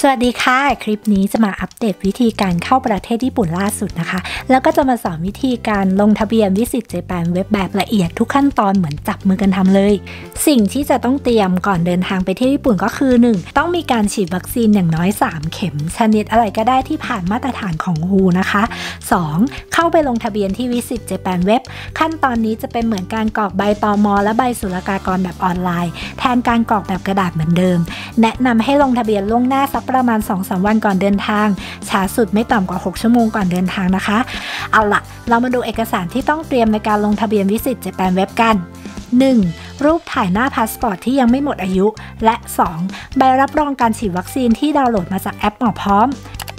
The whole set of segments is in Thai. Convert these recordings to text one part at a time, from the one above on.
สวัสดีค่ะคลิปนี้จะมาอัปเดตวิธีการเข้าประเทศญี่ปุ่นล่าสุดนะคะแล้วก็จะมาสอนวิธีการลงทะเบียนวิสิตเจแปนเว็บแบบละเอียดทุกขั้นตอนเหมือนจับมือกันทำเลยสิ่งที่จะต้องเตรียมก่อนเดินทางไปเที่ยวญี่ปุ่นก็คือ 1. ต้องมีการฉีดวัคซีนอย่างน้อย3 เข็มชนิดอะไรก็ได้ที่ผ่านมาตรฐานของ WHO นะคะ 2. เข้าไปลงทะเบียนที่วิสิตเจแปนเว็บขั้นตอนนี้จะเป็นเหมือนการกรอกใบตม.และใบศุลกากรแบบออนไลน์แทนการกรอกแบบกระดาษเหมือนเดิมแนะนำให้ลงทะเบียนล่วงหน้าสักประมาณ 2-3 วันก่อนเดินทางช้าสุดไม่ต่ำกว่า6 ชั่วโมงก่อนเดินทางนะคะเอาล่ะเรามาดูเอกสารที่ต้องเตรียมในการลงทะเบียนวิสิตเจแปนเว็บกัน 1. รูปถ่ายหน้าพาสปอร์ตที่ยังไม่หมดอายุและ 2. ใบรับรองการฉีดวัคซีนที่ดาวน์โหลดมาจากแอปหมอพร้อม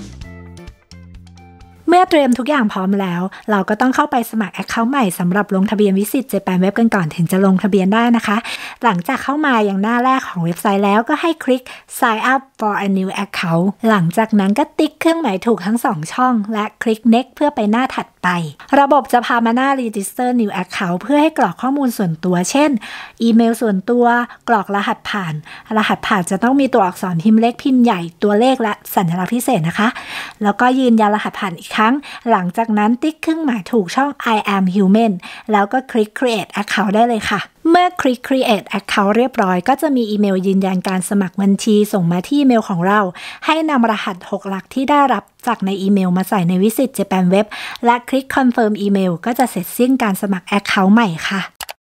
เมื่อเตรียมทุกอย่างพร้อมแล้วเราก็ต้องเข้าไปสมัคร Account ใหม่สำหรับลงทะเบียนวิสิตเจแปนเว็บกันก่อนถึงจะลงทะเบียนได้นะคะหลังจากเข้ามาอย่างหน้าแรกของเว็บไซต์แล้วก็ให้คลิก Sign up for a new account หลังจากนั้นก็ติ๊กเครื่องหมายถูกทั้ง2 ช่องและคลิก Next เพื่อไปหน้าถัดไประบบจะพามาหน้า Register New Account เพื่อให้กรอกข้อมูลส่วนตัวเช่นอีเมลส่วนตัวกรอกรหัสผ่านจะต้องมีตัวอักษรพิมพ์เล็กพิมพ์ใหญ่ตัวเลขและสัญลักษณ์พิเศษนะคะแล้วก็ยืนยันรหัสผ่านอีกครั้งหลังจากนั้นติ๊กเครื่องหมายถูกช่อง I am human แล้วก็คลิก Create Account ได้เลยค่ะเมื่อคลิก Create Account เรียบร้อยก็จะมีอีเมลยืนยันการสมัครบัญชีส่งมาที่อีเมลของเราให้นำรหัส6 หลักที่ได้รับจากในอีเมลมาใส่ในวิสิตเจแปนเว็บและคลิก Confirm อีเมลก็จะเสร็จสิ้นการสมัคร Account ใหม่ค่ะ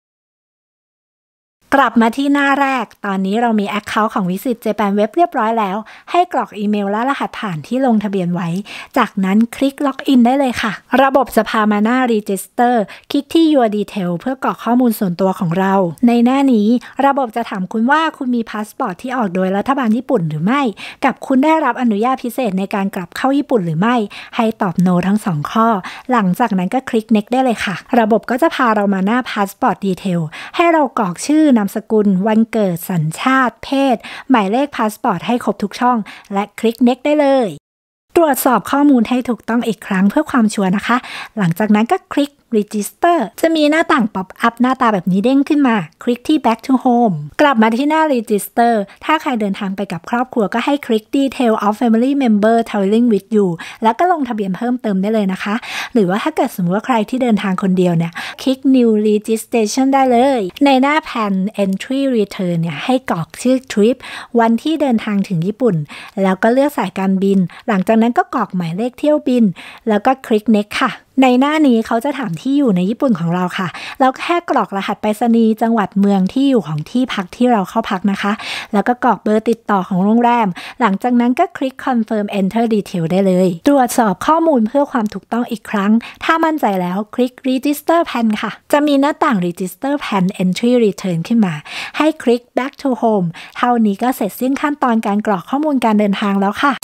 กลับมาที่หน้าแรกตอนนี้เรามี Account ของวิสิตเจแปนเว็บเรียบร้อยแล้วให้กรอกอีเมลและรหัสผ่านที่ลงทะเบียนไว้จากนั้นคลิกล็อกอินได้เลยค่ะระบบจะพามาหน้า Register คลิกที่ Your Detail เพื่อกรอกข้อมูลส่วนตัวของเราในหน้านี้ระบบจะถามคุณว่าคุณมีพาสปอร์ตที่ออกโดยรัฐบาลญี่ปุ่นหรือไม่กับคุณได้รับอนุญาตพิเศษในการกลับเข้าญี่ปุ่นหรือไม่ให้ตอบ No ทั้ง2 ข้อหลังจากนั้นก็คลิก Next ได้เลยค่ะระบบก็จะพาเรามาหน้า Passport Detail ให้เรากรอกชื่อนามสกุลวันเกิดสัญชาติเพศหมายเลขพาสปอร์ตให้ครบทุกช่องและคลิก Next ได้เลยตรวจสอบข้อมูลให้ถูกต้องอีกครั้งเพื่อความชัวร์นะคะหลังจากนั้นก็คลิกRegister จะมีหน้าต่างป๊อปอัพหน้าตาแบบนี้เด้งขึ้นมาคลิกที่ Back to Home กลับมาที่หน้า Register ถ้าใครเดินทางไปกับครอบครัวก็ให้คลิก Detail of Family Member Traveling with you แล้วก็ลงทะเบียนเพิ่มเติมได้เลยนะคะหรือว่าถ้าเกิดสมมติว่าใครที่เดินทางคนเดียวเนี่ยคลิก New Registration ได้เลยในหน้า Plan Entry Return เนี่ยให้กรอกชื่อ Trip วันที่เดินทางถึงญี่ปุ่นแล้วก็เลือกสายการบินหลังจากนั้นก็กรอกหมายเลขเที่ยวบินแล้วก็คลิก Next ค่ะในหน้านี้เขาจะถามที่อยู่ในญี่ปุ่นของเราค่ะแล้วแค่กรอกรหัสไปรษณีย์จังหวัดเมืองที่อยู่ของที่พักที่เราเข้าพักนะคะแล้วก็กรอกเบอร์ติดต่อของโรงแรมหลังจากนั้นก็คลิก Confirm Enter Detail ได้เลยตรวจสอบข้อมูลเพื่อความถูกต้องอีกครั้งถ้ามั่นใจแล้วคลิก Register Plan ค่ะจะมีหน้าต่าง Register Plan Entry Return ขึ้นมาให้คลิก Back to Home เท่านี้ก็เสร็จสิ้นขั้นตอนการกรอกข้อมูลการเดินทางแล้วค่ะ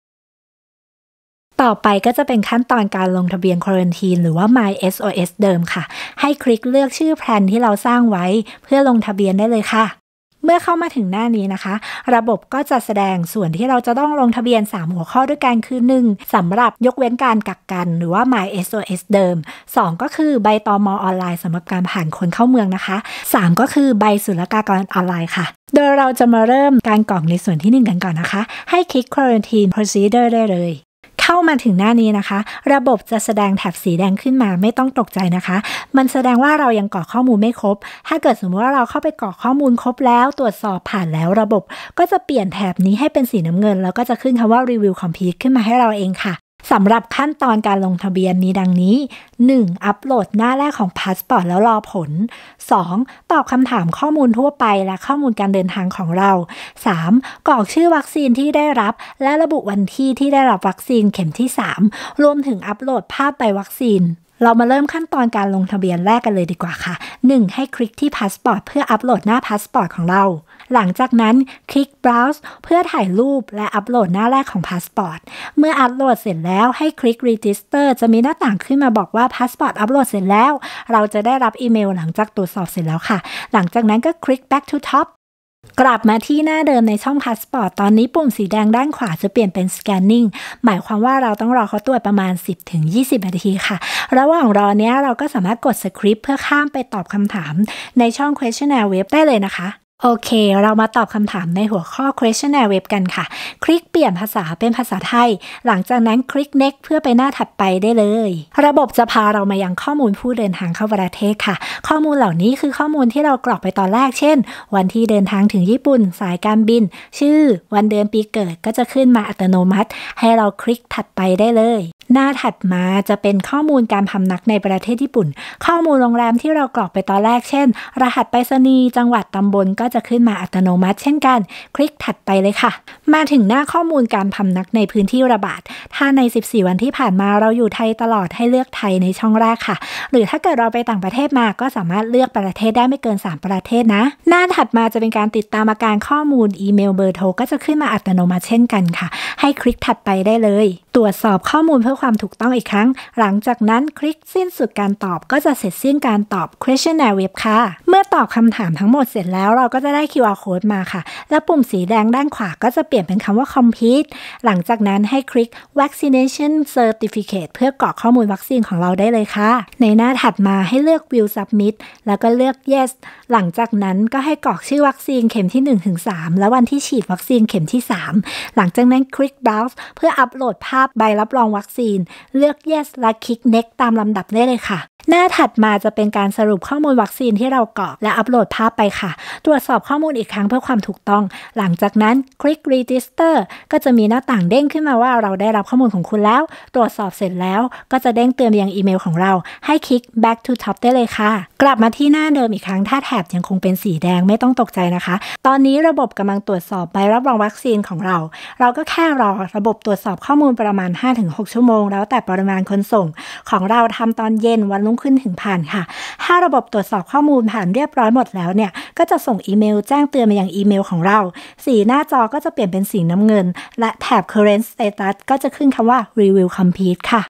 ต่อไปก็จะเป็นขั้นตอนการลงทะเบียนควอรันทีนหรือว่า My SOS เดิมค่ะให้คลิกเลือกชื่อแพลนที่เราสร้างไว้เพื่อลงทะเบียนได้เลยค่ะเมื่อเข้ามาถึงหน้านี้นะคะระบบก็จะแสดงส่วนที่เราจะต้องลงทะเบียน3 หัวข้อด้วยกันคือ 1. สำหรับยกเว้นการกักกันหรือว่า My SOS เดิม 2. ก็คือใบตม.ออนไลน์สำหรับการผ่านคนเข้าเมืองนะคะ 3. ก็คือใบศุลกากรออนไลน์ค่ะโดยเราจะมาเริ่มการกรอกในส่วนที่1กันก่อนนะคะให้คลิก Quarantine Procedure ได้เลยเข้ามาถึงหน้านี้นะคะระบบจะแสดงแถบสีแดงขึ้นมาไม่ต้องตกใจนะคะมันแสดงว่าเรายังกรอกข้อมูลไม่ครบถ้าเกิดสมมติว่าเราเข้าไปกรอกข้อมูลครบแล้วตรวจสอบผ่านแล้วระบบก็จะเปลี่ยนแถบนี้ให้เป็นสีน้ำเงินแล้วก็จะขึ้นคำว่า Review Complete ขึ้นมาให้เราเองค่ะสำหรับขั้นตอนการลงทะเบียนมีดังนี้ 1. อัปโหลดหน้าแรกของพาสปอร์ตแล้วรอผล 2. ตอบคำถามข้อมูลทั่วไปและข้อมูลการเดินทางของเรา 3. กรอกชื่อวัคซีนที่ได้รับและระบุวันที่ที่ได้รับวัคซีนเข็มที่ 3 รวมถึงอัปโหลดภาพใบวัคซีนเรามาเริ่มขั้นตอนการลงทะเบียนแรกกันเลยดีกว่าค่ะ 1. ให้คลิกที่พาสปอร์ตเพื่ออัปโหลดหน้าพาสปอร์ตของเราหลังจากนั้นคลิก Browse เพื่อถ่ายรูปและอัปโหลดหน้าแรกของพาสปอร์ตเมื่ออัปโหลดเสร็จแล้วให้คลิก Register จะมีหน้าต่างขึ้นมาบอกว่าพาสปอร์ตอัปโหลดเสร็จแล้วเราจะได้รับอีเมลหลังจากตรวจสอบเสร็จแล้วค่ะหลังจากนั้นก็คลิก Back to Topกลับมาที่หน้าเดิมในช่องพาสปอร์ตตอนนี้ปุ่มสีแดงด้านขวาจะเปลี่ยนเป็น Scanning หมายความว่าเราต้องรอเขาตรวจประมาณ 10-20 นาทีค่ะระหว่างรอเนี้ยเราก็สามารถกด Script เพื่อข้ามไปตอบคำถามในช่อง Questionnaire Web ได้เลยนะคะโอเคเรามาตอบคำถามในหัวข้อ questionnaire web กันค่ะคลิกเปลี่ยนภาษาเป็นภาษาไทยหลังจากนั้นคลิก next เพื่อไปหน้าถัดไปได้เลยระบบจะพาเรามายังข้อมูลผู้เดินทางเข้าประเทศค่ะข้อมูลเหล่านี้คือข้อมูลที่เรากรอกไปตอนแรกเช่นวันที่เดินทางถึงญี่ปุ่นสายการบินชื่อวันเดือนปีเกิดก็จะขึ้นมาอัตโนมัติให้เราคลิกถัดไปได้เลยหน้าถัดมาจะเป็นข้อมูลการพำนักในประเทศญี่ปุ่นข้อมูลโรงแรมที่เรากรอกไปตอนแรกเช่นรหัสไปรษณีย์จังหวัดตำบลก็จะขึ้นมาอัตโนมัติเช่นกันคลิกถัดไปเลยค่ะมาถึงหน้าข้อมูลการพำนักในพื้นที่ระบาดถ้าใน14วันที่ผ่านมาเราอยู่ไทยตลอดให้เลือกไทยในช่องแรกค่ะหรือถ้าเกิดเราไปต่างประเทศมาก็สามารถเลือกประเทศได้ไม่เกิน3ประเทศนะหน้าถัดมาจะเป็นการติดตามอาการข้อมูลอีเมลเบอร์โทรก็จะขึ้นมาอัตโนมัติเช่นกันค่ะให้คลิกถัดไปได้เลยตรวจสอบข้อมูลเพื่อความถูกต้องอีกครั้งหลังจากนั้นคลิกสิ้นสุดการตอบก็จะเสร็จสิ้นการตอบ questionnaire web ค่ะเมื่อตอบคำถามทั้งหมดเสร็จแล้วเราก็จะได้ QR code มาค่ะและปุ่มสีแดงด้านขวาก็จะเปลี่ยนเป็นคำว่า complete หลังจากนั้นให้คลิก vaccination certificate เพื่อกรอกข้อมูลวัคซีนของเราได้เลยค่ะในหน้าถัดมาให้เลือก view submit แล้วก็เลือก yes หลังจากนั้นก็ให้กรอกชื่อวัคซีนเข็มที่ 1-3 และวันที่ฉีดวัคซีนเข็มที่ 3หลังจากนั้นคลิก browse เพื่ออัปโหลดภาพใบรับรองวัคซีนเลือก yes และคลิก next ตามลำดับได้เลยค่ะหน้าถัดมาจะเป็นการสรุปข้อมูลวัคซีนที่เรากรอกและอัปโหลดภาพไปค่ะตรวจสอบข้อมูลอีกครั้งเพื่อความถูกต้องหลังจากนั้นคลิก register ก็จะมีหน้าต่างเด้งขึ้นมาว่าเราได้รับข้อมูลของคุณแล้วตรวจสอบเสร็จแล้วก็จะเด้งเตือนไปยังอีเมลของเราให้คลิก back to top ได้เลยค่ะกลับมาที่หน้าเดิมอีกครั้งถ้าแถบยังคงเป็นสีแดงไม่ต้องตกใจนะคะตอนนี้ระบบกำลังตรวจสอบใบรับรองวัคซีนของเราก็แค่รอระบบตรวจสอบข้อมูลประมาณ 5-6 ชั่วโมงแล้วแต่ปริมาณคนส่งของเราทำตอนเย็นวันรุ่งขึ้นถึงผ่านค่ะถ้าระบบตรวจสอบข้อมูลผ่านเรียบร้อยหมดแล้วเนี่ยก็จะส่งอีเมลแจ้งเตือนมายังอีเมลของเราสีหน้าจอก็จะเปลี่ยนเป็นสีน้ำเงินและแถบ current status ก็จะขึ้นคำว่า review complete ค่ะ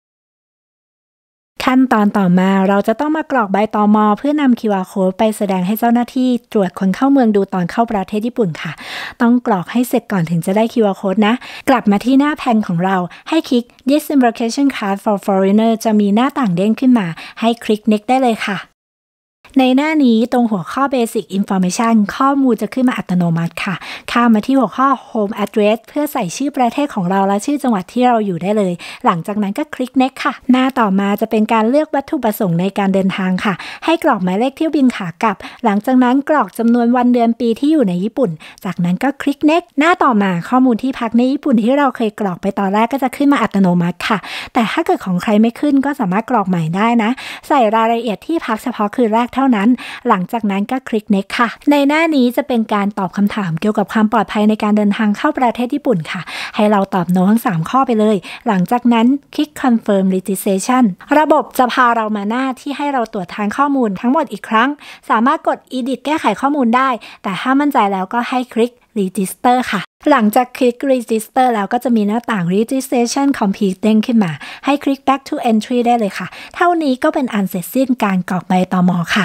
ขั้นตอนต่อมาเราจะต้องมากรอกใบตม.เพื่อนำ QR code ไปแสดงให้เจ้าหน้าที่ตรวจคนเข้าเมืองดูตอนเข้าประเทศญี่ปุ่นค่ะต้องกรอกให้เสร็จก่อนถึงจะได้ QR code นะกลับมาที่หน้าแผ่นของเราให้คลิก Disembarkation Card for Foreigner จะมีหน้าต่างเด้งขึ้นมาให้คลิก Next ได้เลยค่ะในหน้านี้ตรงหัวข้อ Basic Information ข้อมูลจะขึ้นมาอัตโนมัติค่ะข้ามมาที่หัวข้อ Home Address เพื่อใส่ชื่อประเทศของเราและชื่อจังหวัดที่เราอยู่ได้เลยหลังจากนั้นก็คลิก Next ค่ะหน้าต่อมาจะเป็นการเลือกวัตถุประสงค์ในการเดินทางค่ะให้กรอกหมายเลขเที่ยวบินขากลับหลังจากนั้นกรอกจำนวนวันเดือนปีที่อยู่ในญี่ปุ่นจากนั้นก็คลิก Next หน้าต่อมาข้อมูลที่พักในญี่ปุ่นที่เราเคยกรอกไปตอนแรกก็จะขึ้นมาอัตโนมัติค่ะแต่ถ้าเกิดของใครไม่ขึ้นก็สามารถกรอกใหม่ได้นะใส่รายละเอียดที่พักเฉพาะคืนแรกเท่านั้นหลังจากนั้นก็คลิก Next ค่ะในหน้านี้จะเป็นการตอบคำถามเกี่ยวกับความปลอดภัยในการเดินทางเข้าประเทศญี่ปุ่นค่ะให้เราตอบ No ทั้ง3ข้อไปเลยหลังจากนั้นคลิก Confirm Registration ระบบจะพาเรามาหน้าที่ให้เราตรวจทานข้อมูลทั้งหมดอีกครั้งสามารถกด Edit แก้ไขข้อมูลได้แต่ถ้ามั่นใจแล้วก็ให้คลิก Register ค่ะหลังจากคลิก Register แล้วก็จะมีหน้าต่าง Registration Complete เด้งขึ้นมาให้คลิก Back to Entry ได้เลยค่ะเท่านี้ก็เป็นอันเสร็จสิ้นการกรอกใบตม.ค่ะ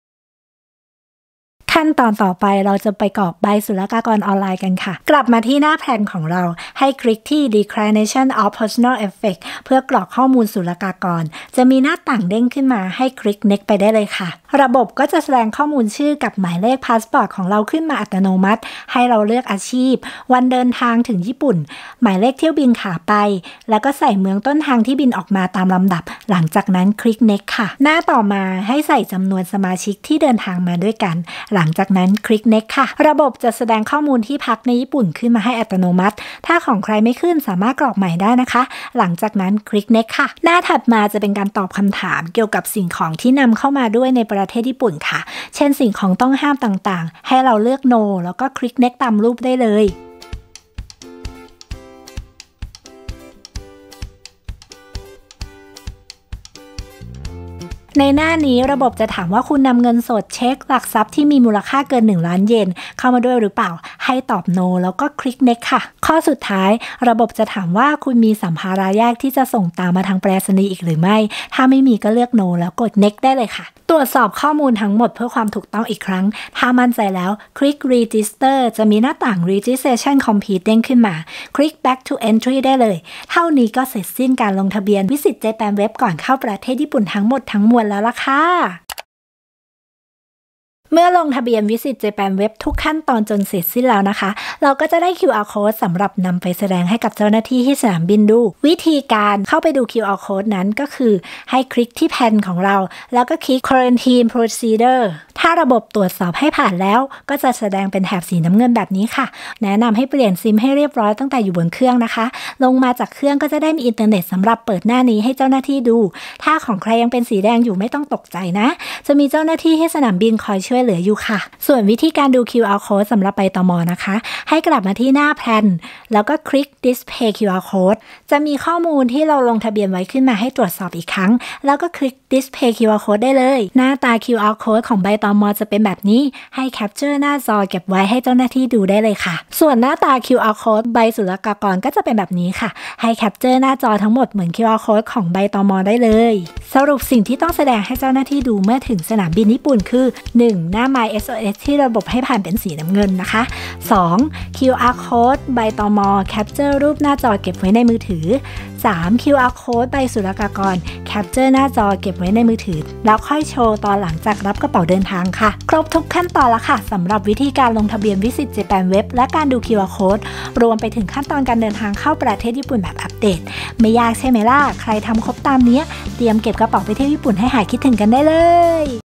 ขั้นตอนต่อไปเราจะไปกรอกใบศุลกากรออนไลน์กันค่ะกลับมาที่หน้าแผ่นของเราให้คลิกที่ Declaration of Personal Effect เพื่อกรอกข้อมูลศุลกากรจะมีหน้าต่างเด้งขึ้นมาให้คลิก Next ไปได้เลยค่ะระบบก็จะแสดงข้อมูลชื่อกับหมายเลขพาสปอร์ตของเราขึ้นมาอัตโนมัติให้เราเลือกอาชีพวันเดินทางถึงญี่ปุ่นหมายเลขเที่ยวบินขาไปแล้วก็ใส่เมืองต้นทางที่บินออกมาตามลำดับหลังจากนั้นคลิก Next ค่ะหน้าต่อมาให้ใส่จำนวนสมาชิกที่เดินทางมาด้วยกันหลังจากนั้นคลิก Next ค่ะระบบจะแสดงข้อมูลที่พักในญี่ปุ่นขึ้นมาให้อัตโนมัติถ้าของใครไม่ขึ้นสามารถกรอกใหม่ได้นะคะหลังจากนั้นคลิก Next ค่ะหน้าถัดมาจะเป็นการตอบคำถามเกี่ยวกับสิ่งของที่นำเข้ามาด้วยในประเทศญี่ปุ่นค่ะเช่นสิ่งของต้องห้ามต่างๆให้เราเลือก No แล้วก็คลิก Next ตามรูปได้เลยในหน้านี้ระบบจะถามว่าคุณนำเงินสดเช็คหลักทรัพย์ที่มีมูลค่าเกิน1 ล้านเยนเข้ามาด้วยหรือเปล่าให้ตอบ No แล้วก็คลิก Next ค่ะข้อสุดท้ายระบบจะถามว่าคุณมีสัมภาระแยกที่จะส่งตามมาทางไปรษณีย์อีกหรือไม่ถ้าไม่มีก็เลือก No แล้วกด Next ได้เลยค่ะตรวจสอบข้อมูลทั้งหมดเพื่อความถูกต้องอีกครั้งถ้ามั่นใจแล้วคลิก Register จะมีหน้าต่าง Registration Complete เด้งขึ้นมาคลิก Back to Entry ได้เลยเท่านี้ก็เสร็จสิ้นการลงทะเบียนVisit Japan Webก่อนเข้าประเทศญี่ปุ่นทั้งหมดทั้งมวลแล้วล่ะค่ะเมื่อลงทะเบียน Visit Japan Web ทุกขั้นตอนจนเสร็จสิ้นแล้วนะคะเราก็จะได้ QR Code สำหรับนำไปแสดงให้กับเจ้าหน้าที่ที่สนามบินดูวิธีการเข้าไปดู QR Code นั้นก็คือให้คลิกที่แผ่นของเราแล้วก็คลิก Quarantine Procedure ถ้าระบบตรวจสอบให้ผ่านแล้วก็จะแสดงเป็นแถบสีน้ำเงินแบบนี้ค่ะแนะนำให้เปลี่ยนซิมให้เรียบร้อยตั้งแต่อยู่บนเครื่องนะคะลงมาจากเครื่องก็จะได้มีอินเทอร์เน็ตสำหรับเปิดหน้านี้ให้เจ้าหน้าที่ดูถ้าของใครยังเป็นสีแดงอยู่ไม่ต้องตกใจนะจะมีเจ้าหน้าที่ที่สนามบินคอยช่วยเหลืออยู่ค่ะส่วนวิธีการดู QR Code สำหรับไปตม.นะคะให้กลับมาที่หน้าแพลนแล้วก็คลิก Display QR Code จะมีข้อมูลที่เราลงทะเบียนไว้ขึ้นมาให้ตรวจสอบอีกครั้งแล้วก็คลิก Display QR Code ได้เลยหน้าตา QR Code ของใบตม.จะเป็นแบบนี้ให้ Capture หน้าจอเก็บไว้ให้เจ้าหน้าที่ดูได้เลยค่ะส่วนหน้าตา QR Code ใบศุลกากรก็จะเป็นแบบนี้ค่ะให้ Capture หน้าจอทั้งหมดเหมือน QR Code ของใบตม.ได้เลยสรุปสิ่งที่ต้องแสดงให้เจ้าหน้าที่ดูเมื่อถึงสนามบินญี่ปุ่นคือ 1. หน้า My SOS ที่ระบบให้ผ่านเป็นสีน้ำเงินนะคะ 2. QR Code ใบตม. Capture รูปหน้าจอเก็บไว้ในมือถือ 3. QR Code ใบศุลกากร Capture หน้าจอเก็บไว้ในมือถือแล้วค่อยโชว์ตอนหลังจากรับกระเป๋าเดินทางค่ะครบทุกขั้นตอนแล้วค่ะสำหรับวิธีการลงทะเบียน Visit Japan Web และการดู QR Code รวมไปถึงขั้นตอนการเดินทางเข้าประเทศญี่ปุ่นแบบอัปเดตไม่ยากใช่ไหมล่ะใครทำครบตามนี้เตรียมเก็บกระเป๋าไปเที่ยวญี่ปุ่นให้หายคิดถึงกันได้เลย